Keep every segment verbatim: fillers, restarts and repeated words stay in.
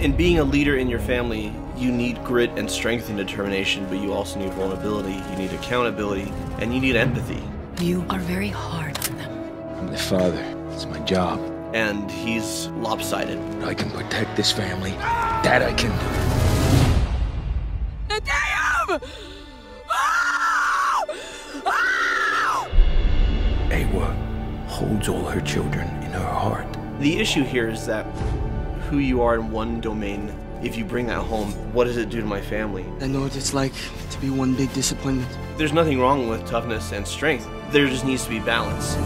In being a leader in your family, you need grit and strength and determination, but you also need vulnerability, you need accountability, and you need empathy. You are very hard on them. I'm their father. It's my job. And he's lopsided. I can protect this family. That I can do. Damn! Awa holds all her children in her heart. The issue here is that who you are in one domain, if you bring that home, what does it do to my family? I know what it's like to be one big disappointment. There's nothing wrong with toughness and strength. There just needs to be balance.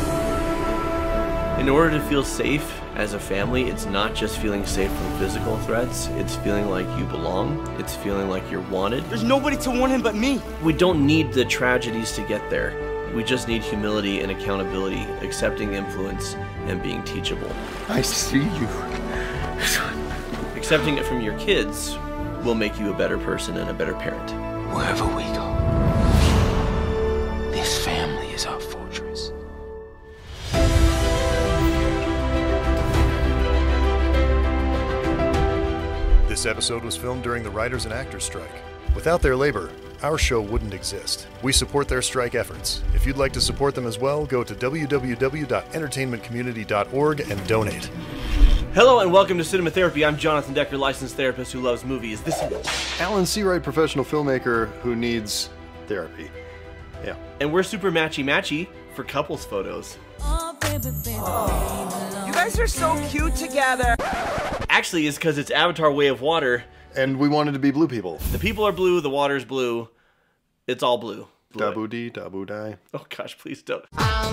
In order to feel safe as a family, it's not just feeling safe from physical threats, it's feeling like you belong, it's feeling like you're wanted. There's nobody to warn him but me. We don't need the tragedies to get there. We just need humility and accountability, accepting influence, and being teachable. I see you, son. Accepting it from your kids will make you a better person and a better parent. Wherever we go, this family is our fortress. This episode was filmed during the writers and actors strike. Without their labor, our show wouldn't exist. We support their strike efforts. If you'd like to support them as well, go to w w w dot entertainment community dot org and donate. Hello and welcome to Cinema Therapy. I'm Jonathan Decker, licensed therapist who loves movies. This is Alan Seawright, professional filmmaker who needs therapy. Yeah. And we're super matchy-matchy for couples photos. Oh, baby, baby, baby. You guys are so cute together. Actually, it's because it's Avatar Way of Water. And we wanted to be blue people. The people are blue, the water's blue. It's all blue. blue. Dabu dee, dabu die. Oh gosh, please don't.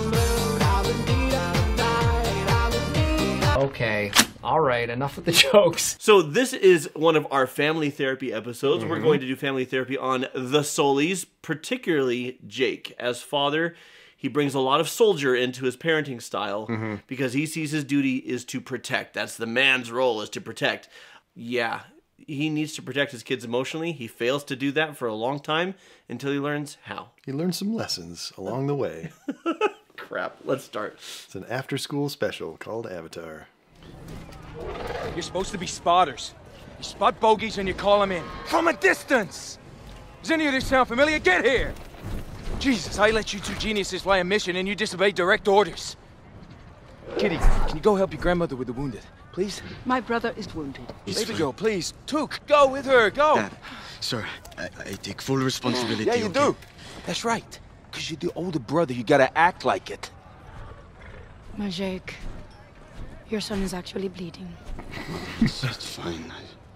Okay, all right, enough with the jokes. So this is one of our family therapy episodes. Mm-hmm. We're going to do family therapy on the Solies, particularly Jake. As father, he brings a lot of soldier into his parenting style mm-hmm. because he sees his duty is to protect. That's the man's role, is to protect. Yeah, he needs to protect his kids emotionally. He fails to do that for a long time until he learns how. He learned some lessons along the way. Crap, let's start. It's an after-school special called Avatar. You're supposed to be spotters. You spot bogeys and you call them in. From a distance! Does any of this sound familiar? Get here! Jesus, I let you two geniuses fly a mission and you disobeyed direct orders. Kitty, can you go help your grandmother with the wounded? Please? My brother is wounded. Baby girl, please. Took, go with her, go! Dad, sir, I, I take full responsibility. Yeah, you okay? do. That's right. Because you're the older brother, you gotta act like it. My Jake, your son is actually bleeding. It's, it's fine.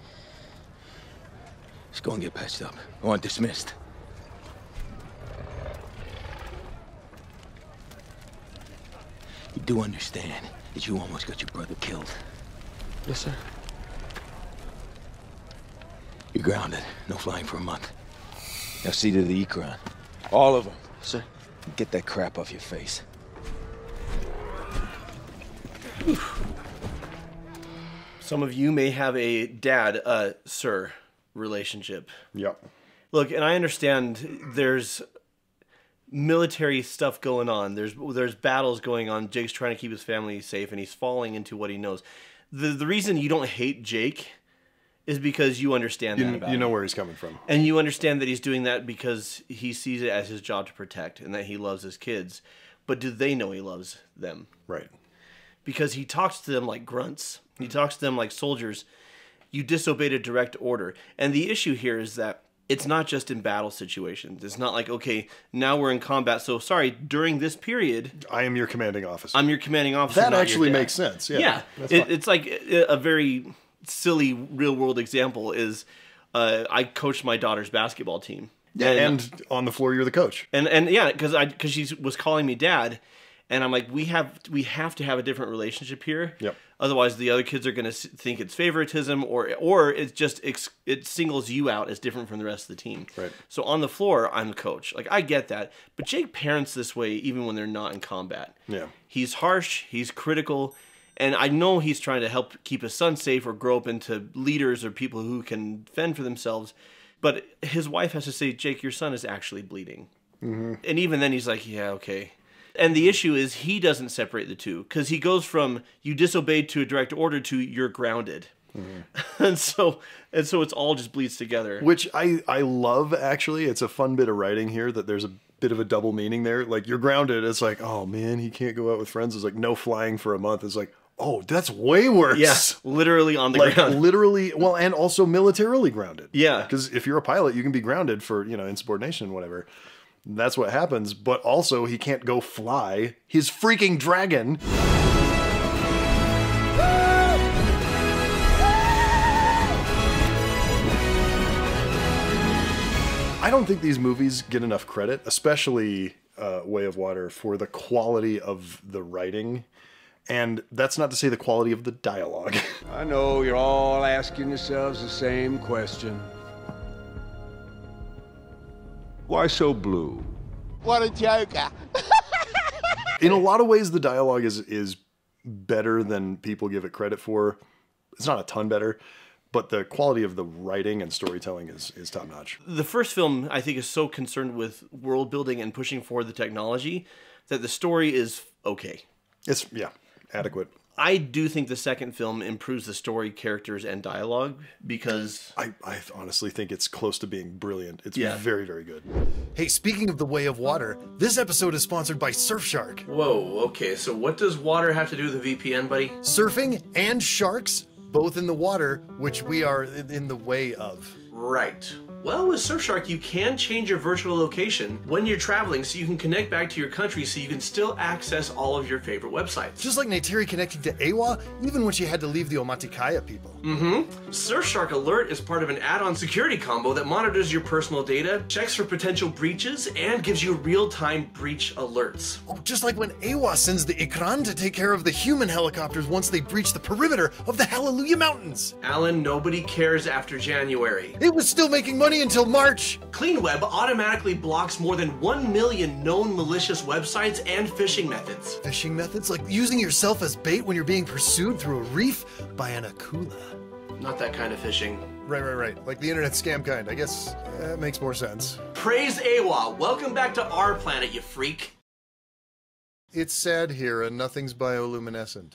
Let's go and get patched up. I want dismissed. You do understand that you almost got your brother killed? Yes, sir. You're grounded. No flying for a month. Now see to the Ecron. All of them. Sir. Get that crap off your face. Some of you may have a dad, uh, sir relationship. Yep. Look, and I understand there's military stuff going on. There's there's battles going on. Jake's trying to keep his family safe, and he's falling into what he knows. The the reason you don't hate Jake is because you understand You, that about you know him. where he's coming from. And you understand that he's doing that because he sees it as his job to protect and that he loves his kids. But do they know he loves them? Right. Because he talks to them like grunts. He talks to them like soldiers. You disobeyed a direct order. And the issue here is that it's not just in battle situations. It's not like, okay, now we're in combat, so sorry, during this period... I am your commanding officer. I'm your commanding officer, That not actually your dad. makes sense, yeah. Yeah, That's it, fine. it's like a very silly real-world example is uh, I coached my daughter's basketball team. Yeah, and, and on the floor you're the coach. And and yeah, because I because she was calling me dad, and I'm like, we have we have to have a different relationship here. Yep. Otherwise, the other kids are going to think it's favoritism, or or it's just it's, it singles you out as different from the rest of the team. Right. So on the floor, I'm the coach. Like, I get that, but Jake parents this way even when they're not in combat. Yeah. He's harsh. He's critical. And I know he's trying to help keep his son safe or grow up into leaders or people who can fend for themselves. But his wife has to say, Jake, your son is actually bleeding. Mm-hmm. And even then he's like, yeah, okay. And the issue is he doesn't separate the two. Because he goes from, you disobeyed to a direct order to, you're grounded. Mm-hmm. and so and so it's all just bleeds together. Which I, I love, actually. It's a fun bit of writing here that there's a bit of a double meaning there. Like, you're grounded. It's like, oh, man, he can't go out with friends. It's like, no flying for a month. It's like, oh, that's way worse. Yes, literally on the like, ground. Literally, well, and also militarily grounded. Yeah. Because if you're a pilot, you can be grounded for, you know, insubordination and whatever. That's what happens. But also, he can't go fly his freaking dragon. I don't think these movies get enough credit, especially uh, Way of Water, for the quality of the writing. And that's not to say the quality of the dialogue. I know you're all asking yourselves the same question. Why so blue? What a joker. In a lot of ways, the dialogue is, is better than people give it credit for. It's not a ton better. But the quality of the writing and storytelling is, is top-notch. The first film, I think, is so concerned with world building and pushing forward the technology that the story is okay. It's, yeah, adequate. I do think the second film improves the story, characters, and dialogue because... I, I honestly think it's close to being brilliant. It's yeah. very, very good. Hey, speaking of the Way of Water, this episode is sponsored by Surfshark. Whoa, okay, so what does water have to do with the V P N, buddy? Surfing and sharks, both in the water, which we are in the way of. Right. Well, with Surfshark, you can change your virtual location when you're traveling so you can connect back to your country so you can still access all of your favorite websites. Just like Neytiri connecting to A W A, even when she had to leave the Omaticaya people. Mm-hmm. Surfshark Alert is part of an add-on security combo that monitors your personal data, checks for potential breaches, and gives you real-time breach alerts. Oh, just like when A W A sends the Ikran to take care of the human helicopters once they breach the perimeter of the Hallelujah Mountains. Alan, nobody cares after January. It was still making money until March. CleanWeb automatically blocks more than one million known malicious websites and phishing methods. Phishing methods? Like using yourself as bait when you're being pursued through a reef by an akula. Not that kind of phishing. Right, right, right. Like the internet scam kind. I guess that makes more sense. Praise A W A. Welcome back to our planet, you freak. It's sad here and nothing's bioluminescent.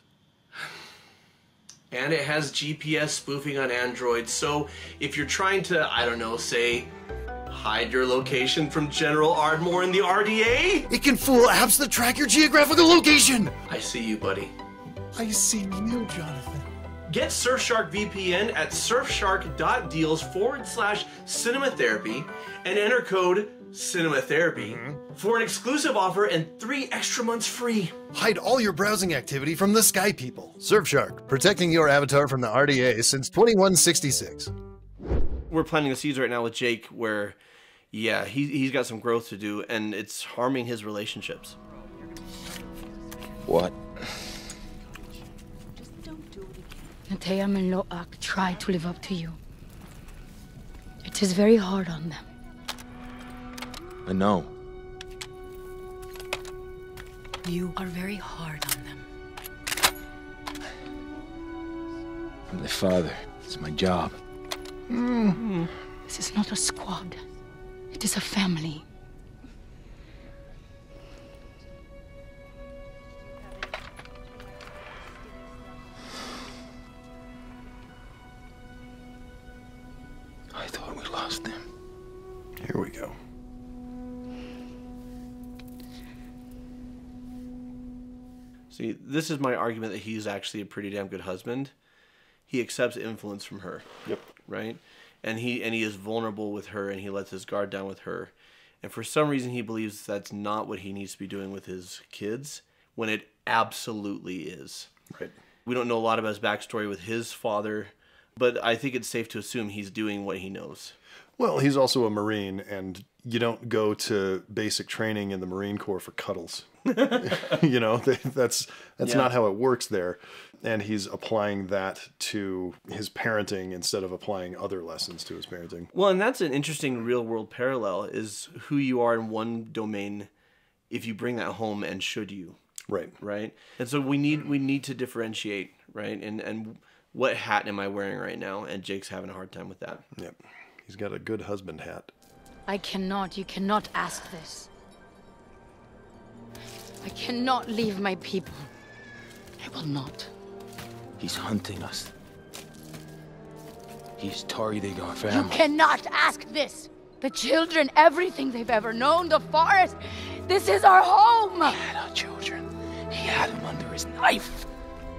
And it has G P S spoofing on Android, so if you're trying to, I don't know, say, hide your location from General Ardmore in the R D A? It can fool apps that track your geographical location! I see you, buddy. I see you, Jonathan. Get Surfshark V P N at surfshark.deals forward slash cinematherapy and enter code cinematherapy mm-hmm. for an exclusive offer and three extra months free. Hide all your browsing activity from the Sky People. Surfshark, protecting your avatar from the R D A since twenty-one sixty-six. We're planting the seeds right now with Jake where, yeah, he, he's got some growth to do and it's harming his relationships. What? Natea and Loak try to live up to you. It is very hard on them. I know. You are very hard on them. I'm their father. It's my job. Mm-hmm. This is not a squad. It is a family. I thought we lost them. Here we go. See, this is my argument that he's actually a pretty damn good husband. He accepts influence from her. Yep. Right? And he and he is vulnerable with her and he lets his guard down with her. And for some reason he believes that's not what he needs to be doing with his kids when it absolutely is. Right. We don't know a lot about his backstory with his father, but I think it's safe to assume he's doing what he knows. Well, he's also a Marine, and you don't go to basic training in the Marine Corps for cuddles. You know, that's that's yeah. not how it works there. And he's applying that to his parenting instead of applying other lessons to his parenting. Well, and that's an interesting real-world parallel, is who you are in one domain if you bring that home and should you. Right. Right? And so we need we need to differentiate, right? And and what hat am I wearing right now? And Jake's having a hard time with that. Yep. He's got a good husband hat. I cannot. You cannot ask this. I cannot leave my people. I will not. He's hunting us. He's targeting our You family. cannot ask this. The children, everything they've ever known, the forest. This is our home. He had our children. He had them under his knife.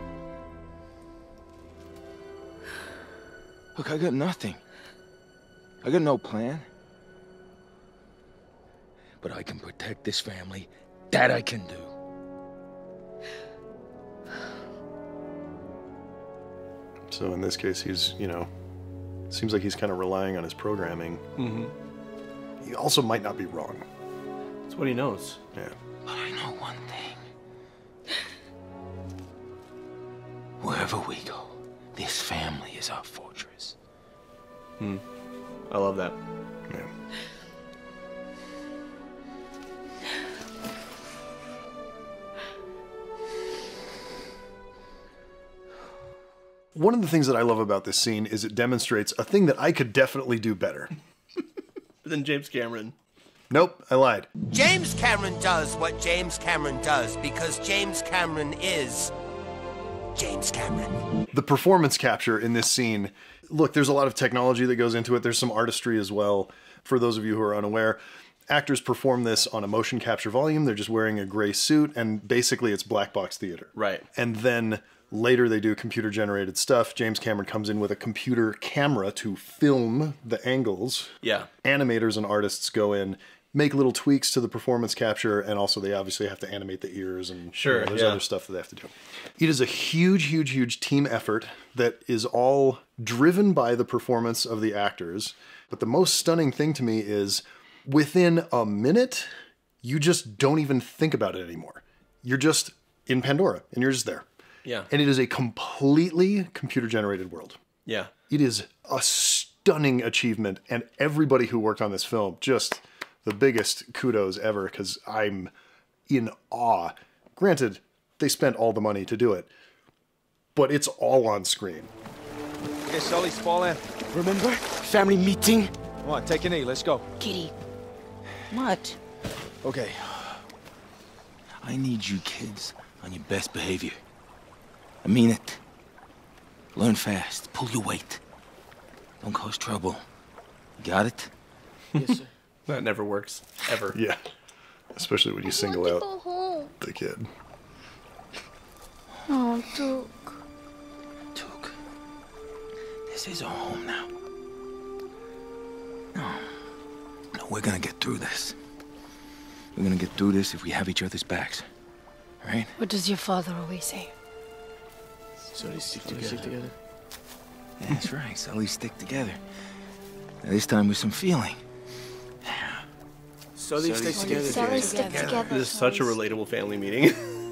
Look, I got nothing. I got no plan. But I can protect this family. That I can do. So in this case, he's, you know, seems like he's kind of relying on his programming. Mm-hmm. He also might not be wrong. That's what he knows. Yeah. But I know one thing. Wherever we go, this family is our fortress. Hmm. I love that. Yeah. One of the things that I love about this scene is it demonstrates a thing that I could definitely do better. Than James Cameron. Nope, I lied. James Cameron does what James Cameron does because James Cameron is James Cameron. The performance capture in this scene, look, there's a lot of technology that goes into it. There's some artistry as well. For those of you who are unaware, actors perform this on a motion capture volume. They're just wearing a gray suit, and basically it's black box theater. Right. And then later they do computer generated stuff. James Cameron comes in with a computer camera to film the angles. Yeah. Animators and artists go in, make little tweaks to the performance capture, and also they obviously have to animate the ears and sure, you know, there's yeah. other stuff that they have to do. It is a huge, huge, huge team effort that is all driven by the performance of the actors. But the most stunning thing to me is within a minute, you just don't even think about it anymore. You're just in Pandora and you're just there. Yeah. And it is a completely computer-generated world. Yeah. It is a stunning achievement, and everybody who worked on this film, just the biggest kudos ever, because I'm in awe. Granted, they spent all the money to do it, but it's all on screen. Okay, Sully's falling. Remember? Family meeting? Come on, take a knee, let's go. Kitty. What? Okay. I need you kids on your best behavior. I mean it. Learn fast. Pull your weight. Don't cause trouble. Got it? Yes, sir. That never works. Ever. Yeah. Especially when you single out Go home. the kid. Oh, Duke. Duke. This is our home now. No. No, we're gonna get through this. We're gonna get through this if we have each other's backs. Right? What does your father always say? So they stick together. Stick together. Yeah, that's right. So we stick together. Now, this time with some feeling. So they stick together. So they stick together. This is such a relatable family meeting.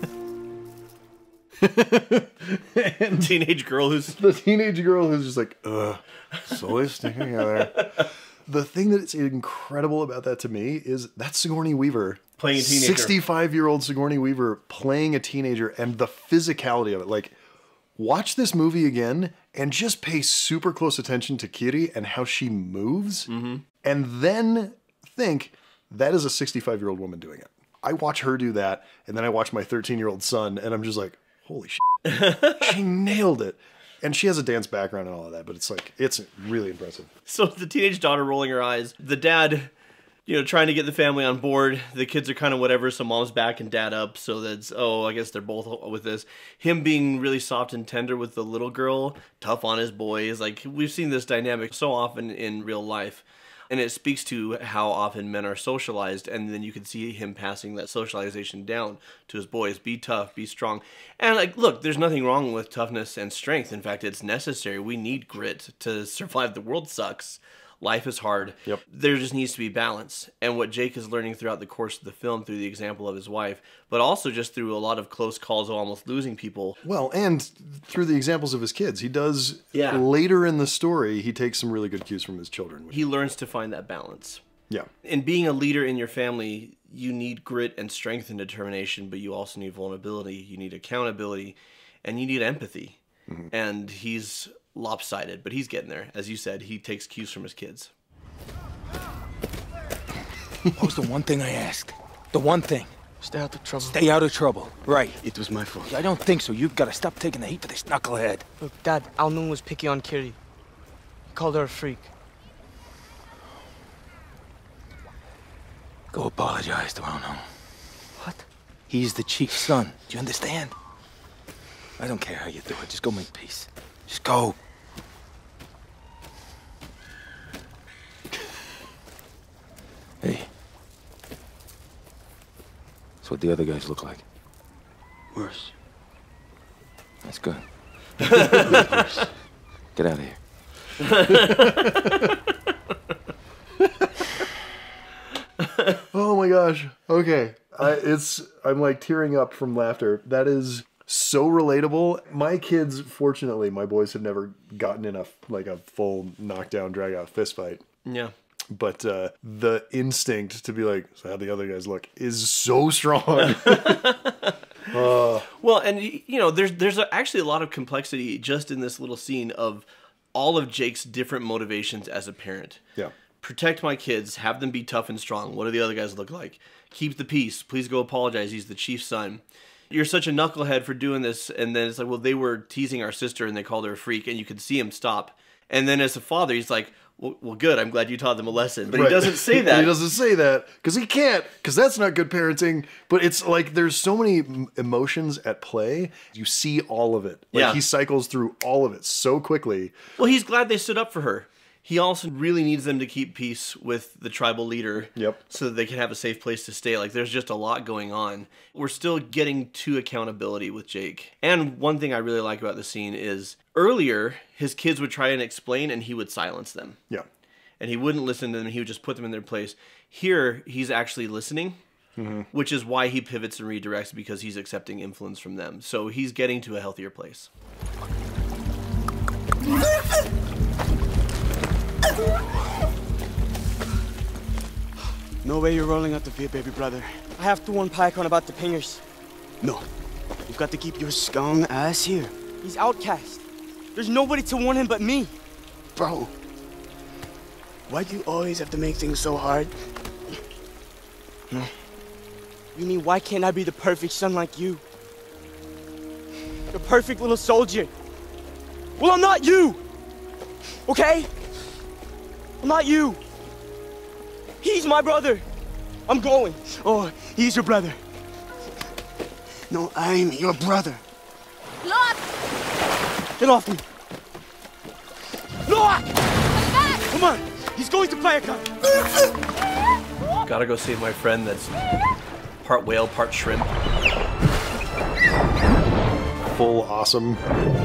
And teenage girl who's the teenage girl who's just like, ugh, slowly sticking together. The thing that's incredible about that to me is that's Sigourney Weaver playing a teenager. sixty-five-year-old Sigourney Weaver playing a teenager, and the physicality of it. Like, watch this movie again and just pay super close attention to Kiri and how she moves, mm-hmm. and then think that is a sixty-five-year-old woman doing it. I watch her do that, and then I watch my thirteen-year-old son, and I'm just like, holy shit. She nailed it. And she has a dance background and all of that, but it's like, it's really impressive. So the teenage daughter rolling her eyes, the dad, you know, trying to get the family on board. The kids are kind of whatever, so mom's backing dad up. So that's, oh, I guess they're both with this. Him being really soft and tender with the little girl, tough on his boys. Like, we've seen this dynamic so often in real life. And it speaks to how often men are socialized, and then you can see him passing that socialization down to his boys. Be tough, be strong. And, like, look, there's nothing wrong with toughness and strength. In fact, it's necessary. We need grit to survive. The world sucks. Life is hard. Yep. There just needs to be balance. And what Jake is learning throughout the course of the film through the example of his wife, but also just through a lot of close calls of almost losing people. Well, and through the examples of his kids. He does, yeah. later in the story, he takes some really good cues from his children. He learns to find that balance. Yeah. In being a leader in your family, you need grit and strength and determination, but you also need vulnerability, you need accountability, and you need empathy. Mm-hmm. And he's lopsided, but he's getting there. As you said, he takes cues from his kids. What was the one thing I asked? The one thing. Stay out of trouble. Stay out of trouble. Right. It was my fault. I don't think so. You've got to stop taking the heat for this knucklehead. Look, Dad, Al Noon was picky on Kiri. called her a freak. Go apologize to Ono. What? He's the chief's son. Do you understand? I don't care how you do it. Just go make peace. Just go. Hey. That's what the other guys look like. Worse. That's good. Worse. Get out of here. Oh my gosh. Okay. I, it's I'm like tearing up from laughter. That is so relatable. My kids, fortunately, my boys have never gotten in a like a full knockdown, drag out fist fight. Yeah. But uh, the instinct to be like, so how the other guys look is so strong. uh, well, and you know, there's there's actually a lot of complexity just in this little scene of all of Jake's different motivations as a parent. Yeah. Protect my kids, have them be tough and strong. What do the other guys look like? Keep the peace. Please go apologize. He's the chief's son. You're such a knucklehead for doing this. And then it's like, well, they were teasing our sister and they called her a freak, and you could see him stop. And then as a father, he's like, well, well good. I'm glad you taught them a lesson. But right. He doesn't say that. He doesn't say that because he can't, because that's not good parenting. But it's like there's so many emotions at play. You see all of it. Like yeah. He cycles through all of it so quickly. Well, he's glad they stood up for her. He also really needs them to keep peace with the tribal leader. Yep. So that they can have a safe place to stay. Like, there's just a lot going on. We're still getting to accountability with Jake. And one thing I really like about the scene is earlier, his kids would try and explain and he would silence them. Yeah. And he wouldn't listen to them. He would just put them in their place. Here, he's actually listening, mm-hmm. which is why he pivots and redirects, because he's accepting influence from them. So he's getting to a healthier place. No way you're rolling out the fear, baby brother. I have to warn Pycon about the pingers. No. You've got to keep your scum ass here. He's outcast. There's nobody to warn him but me. Bro. Why do you always have to make things so hard? No. You mean, why can't I be the perfect son like you? The perfect little soldier. Well, I'm not you! Okay? I'm not you. He's my brother. I'm going. Oh, he's your brother. No, I'm your brother. Look! Get off me. Look! Come on. He's going to Pycon. Gotta go save my friend that's part whale, part shrimp. Full awesome.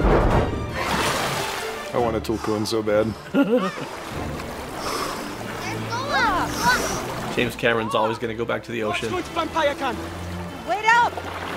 I want a Tulkun so bad. James Cameron's always going to go back to the ocean. Going to find Pycon. Wait up!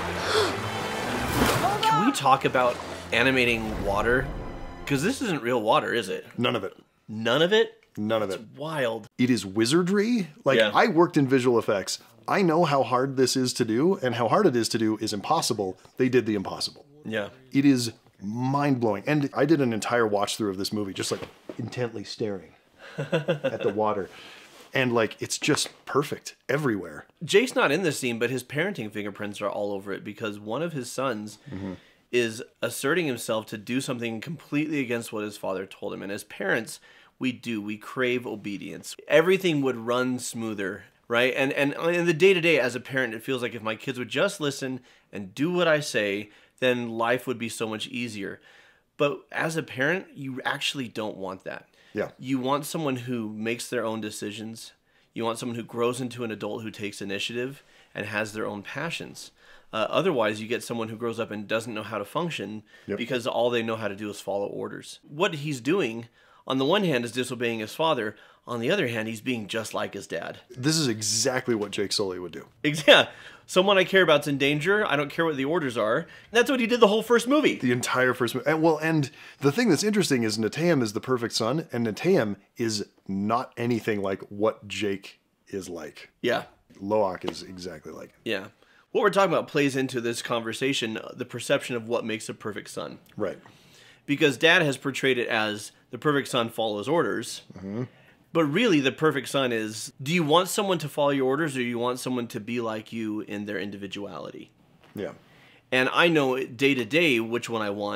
Can we talk about animating water? Because this isn't real water, is it? None of it. None of it? None of it's it. Wild. It is wizardry. Like, yeah. I worked in visual effects. I know how hard this is to do, and how hard it is to do is impossible. They did the impossible. Yeah. It is mind-blowing. And I did an entire watch-through of this movie, just like intently staring at the water. And like, it's just perfect everywhere. Jake's not in this scene, but his parenting fingerprints are all over it, because one of his sons mm-hmm. is asserting himself to do something completely against what his father told him. And as parents, we do. We crave obedience. Everything would run smoother, right? And, and in the day-to-day, as a parent, it feels like if my kids would just listen and do what I say, then life would be so much easier. But as a parent, you actually don't want that. Yeah. You want someone who makes their own decisions. You want someone who grows into an adult who takes initiative and has their own passions. Uh, otherwise, you get someone who grows up and doesn't know how to function yep. because all they know how to do is follow orders. What he's doing, on the one hand, is disobeying his father. On the other hand, he's being just like his dad. This is exactly what Jake Sully would do. Yeah. Someone I care about's in danger. I don't care what the orders are. And that's what he did the whole first movie. The entire first movie. And, well, and the thing that's interesting is Neteyam is the perfect son, and Neteyam is not anything like what Jake is like. Yeah. Loak is exactly like him. Yeah. What we're talking about plays into this conversation, the perception of what makes a perfect son. Right. Because Dad has portrayed it as the perfect son follows orders. Mm-hmm. But really, the perfect son is, do you want someone to follow your orders, or do you want someone to be like you in their individuality? Yeah. And I know day to day which one I want,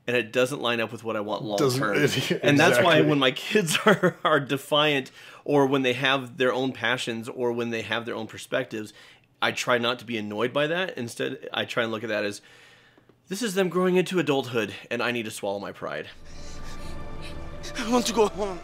and it doesn't line up with what I want long Doesn't- term. exactly. And that's why when my kids are, are defiant, or when they have their own passions, or when they have their own perspectives, I try not to be annoyed by that. Instead, I try and look at that as, this is them growing into adulthood, and I need to swallow my pride. I want to go home.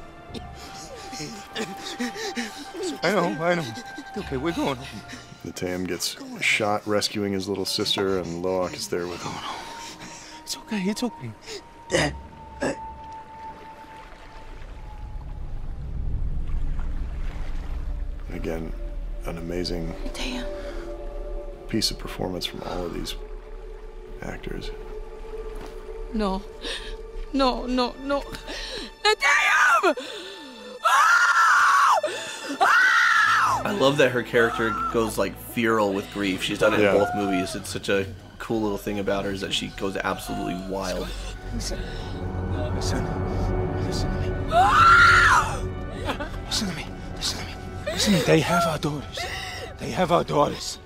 I know, I know. Okay, we're going home. Natam gets shot rescuing his little sister, and Loak is there with him. It's okay, it's okay. Dad. And again, an amazing Damn. piece of performance from all of these actors. No. No, no, no. Damn! I love that her character goes like feral with grief. She's done it Yeah. in both movies. It's such a cool little thing about her is that she goes absolutely wild. Listen. Listen. Listen to me. Listen to me. Listen to me. Listen to me. They have our daughters. They have our daughters.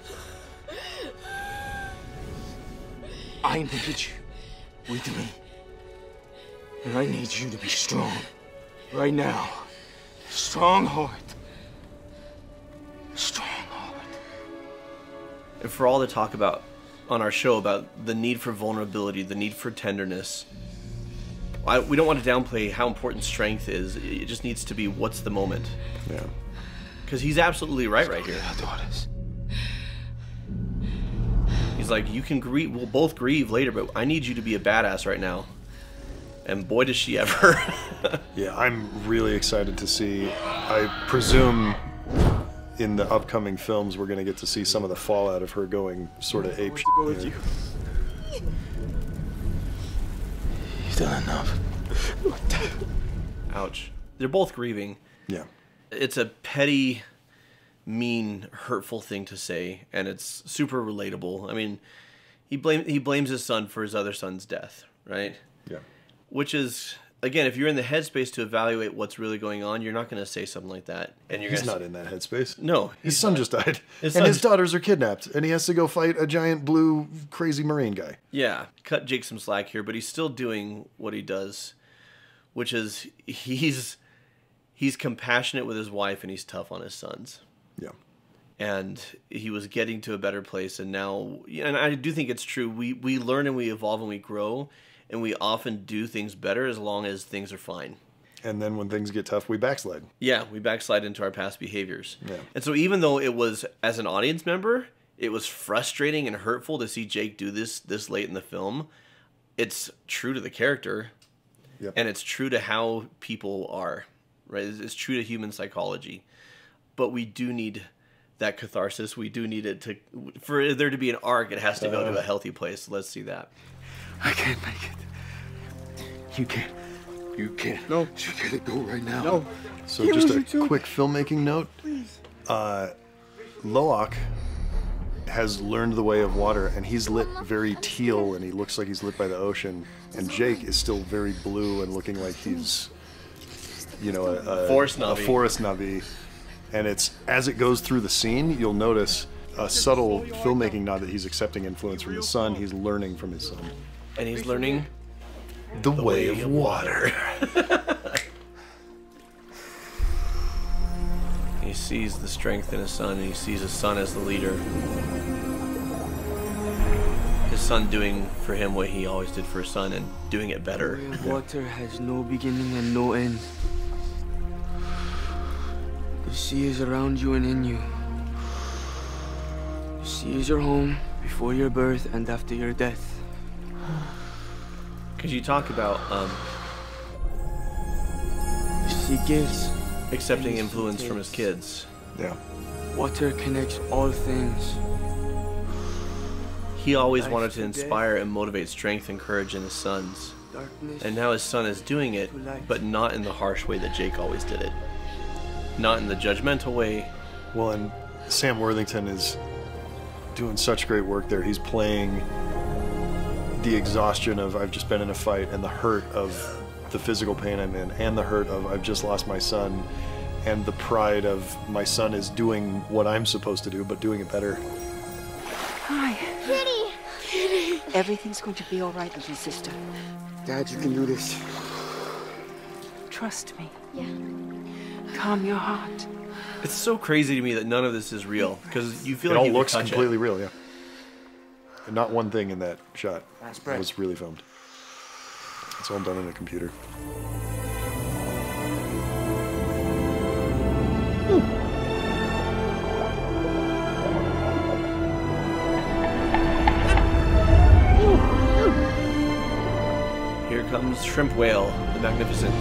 I need you with me. And I need you to be strong. Right now. Strong heart. Strong heart. And for all the talk about on our show about the need for vulnerability, the need for tenderness, I, we don't want to downplay how important strength is. It just needs to be what's the moment. Yeah. Because he's absolutely right right here. Our daughters. He's like, you can grieve, we'll both grieve later, but I need you to be a badass right now. And boy, does she ever. Yeah, I'm really excited to see. I presume in the upcoming films we're going to get to see some of the fallout of her going sort of ape. Go with you. You've done enough. Ouch. They're both grieving. Yeah. It's a petty, mean, hurtful thing to say, and it's super relatable. I mean, he blame he blames his son for his other son's death, right? Yeah. Which is, again, if you're in the headspace to evaluate what's really going on, you're not going to say something like that. And you're He's gonna not in that headspace. No, His son just died. His and son- his daughters are kidnapped, and he has to go fight a giant blue crazy marine guy. Yeah, cut Jake some slack here, but he's still doing what he does, which is he's he's compassionate with his wife and he's tough on his sons. Yeah. And he was getting to a better place, and now, and I do think it's true. We we learn and we evolve and we grow, and we often do things better as long as things are fine. And then when things get tough, we backslide. Yeah, we backslide into our past behaviors. Yeah. And so even though it was, as an audience member, it was frustrating and hurtful to see Jake do this this late in the film, it's true to the character. Yep. And it's true to how people are, right? It's, it's true to human psychology. But we do need that catharsis. We do need it to, for there to be an arc, it has to go Uh. to a healthy place. Let's see that. I can't make it. You can't. You can't. No. You gotta go right now. No. So just a quick filmmaking note. Uh, Loak has learned the way of water, and he's lit very teal, and he looks like he's lit by the ocean. And Jake is still very blue and looking like he's, you know, a, a Forest a Navi. forest Navi. And it's as it goes through the scene, you'll notice a subtle filmmaking nod that he's accepting influence from his son. He's learning from his son. And he's learning The, way, of water. He sees the strength in his son, and he sees his son as the leader. His son doing for him what he always did for his son, and doing it better. The way of water has no beginning and no end. The sea is around you and in you. The sea is your home before your birth and after your death. Because you talk about um, The sea gives. accepting influence from his kids. Yeah. Water connects all things. He always wanted to inspire and motivate strength and courage in his sons. Darkness. And now his son is doing it, but not in the harsh way that Jake always did it. Not in the judgmental way. Well, and Sam Worthington is doing such great work there. He's playing the exhaustion of I've just been in a fight, and the hurt of the physical pain I'm in, and the hurt of I've just lost my son, and the pride of my son is doing what I'm supposed to do, but doing it better. Hi. Kitty! Everything's going to be all right, little sister. Dad, you can do this. Trust me. Yeah. Calm your heart. It's so crazy to me that none of this is real, because you feel It like all you can looks touch completely it. real, yeah. And not one thing in that shot break. was really filmed. It's all done in a computer. Here comes Shrimp Whale, the Magnificent.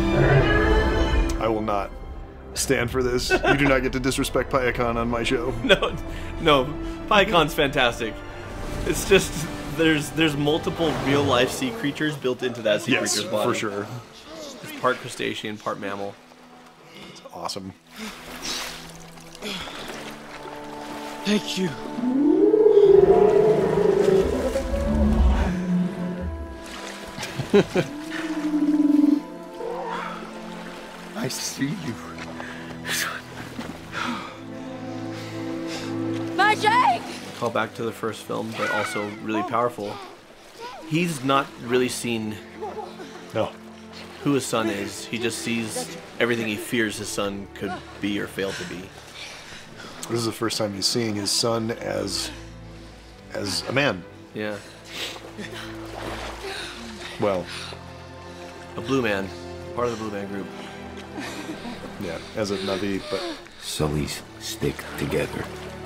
I will not stand for this. You do not get to disrespect Pyacon on my show. No, no, Pyacon's fantastic. It's just there's there's multiple real life sea creatures built into that sea Yes, creature's body. for sure. It's part crustacean, part mammal. It's awesome. Thank you. Nice to see you. My Jake! Call back to the first film, but also really powerful. He's not really seen no. who his son is. He just sees everything he fears his son could be or fail to be. This is the first time he's seeing his son as as a man. Yeah. Well, a blue man, part of the blue man group. Yeah, as a Navi, but Sullies stick together.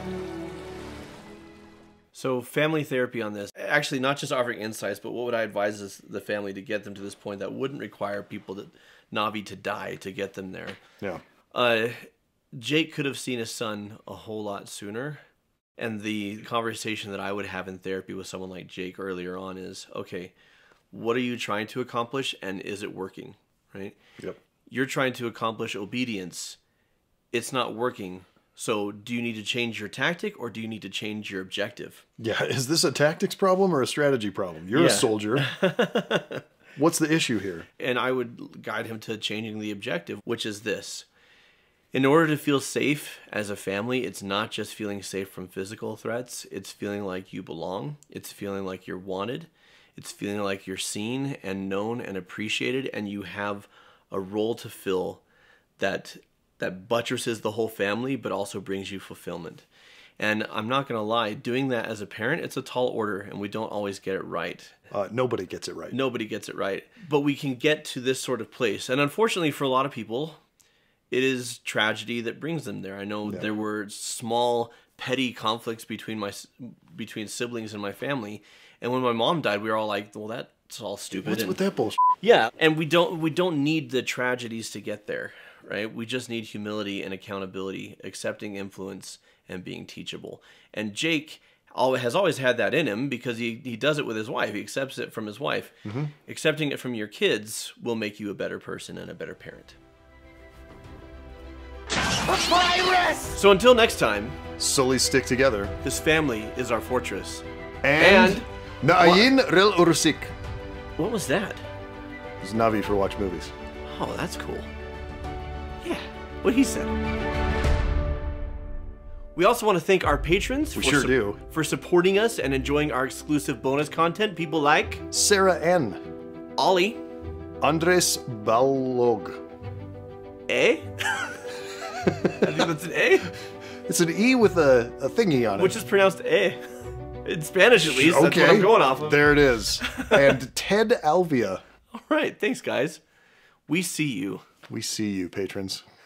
So family therapy on this, actually not just offering insights, but what would I advise this, the family to get them to this point that wouldn't require people that Navi to die to get them there? Yeah. Uh, Jake could have seen his son a whole lot sooner. And the conversation that I would have in therapy with someone like Jake earlier on is, okay, what are you trying to accomplish and is it working, right? Yep. You're trying to accomplish obedience. It's not working. So do you need to change your tactic or do you need to change your objective? Yeah, is this a tactics problem or a strategy problem? You're Yeah. a soldier. What's the issue here? And I would guide him to changing the objective, which is this. In order to feel safe as a family, it's not just feeling safe from physical threats. It's feeling like you belong. It's feeling like you're wanted. It's feeling like you're seen and known and appreciated, and you have a role to fill that that buttresses the whole family, but also brings you fulfillment. And I'm not going to lie, doing that as a parent, it's a tall order, and we don't always get it right. Uh, nobody gets it right. Nobody gets it right. But we can get to this sort of place. And unfortunately for a lot of people, it is tragedy that brings them there. I know Yeah. there were small, petty conflicts between my between siblings in my family, and when my mom died, we were all like, "Well, that's all stupid." What's and, with that bullshit? Yeah, and we don't we don't need the tragedies to get there, right? We just need humility and accountability, accepting influence, and being teachable. And Jake always, has always had that in him because he he does it with his wife. He accepts it from his wife. Mm-hmm. Accepting it from your kids will make you a better person and a better parent. So until next time, Sullies stick together. This family is our fortress. And Na'ayin Ril Ursik. What was that? It's Navi for watch movies. Oh, that's cool. Yeah, what he said. We also want to thank our patrons We for, sure do. for supporting us and enjoying our exclusive bonus content. People like Sarah N. Ollie. Andres Balog. Eh? I think that's an A. It's an E with a, a thingy on it. Which is pronounced A. In Spanish, at least. Okay. That's what I'm going off of. There it is. And Ted Alvia. All right. Thanks, guys. We see you. We see you, patrons.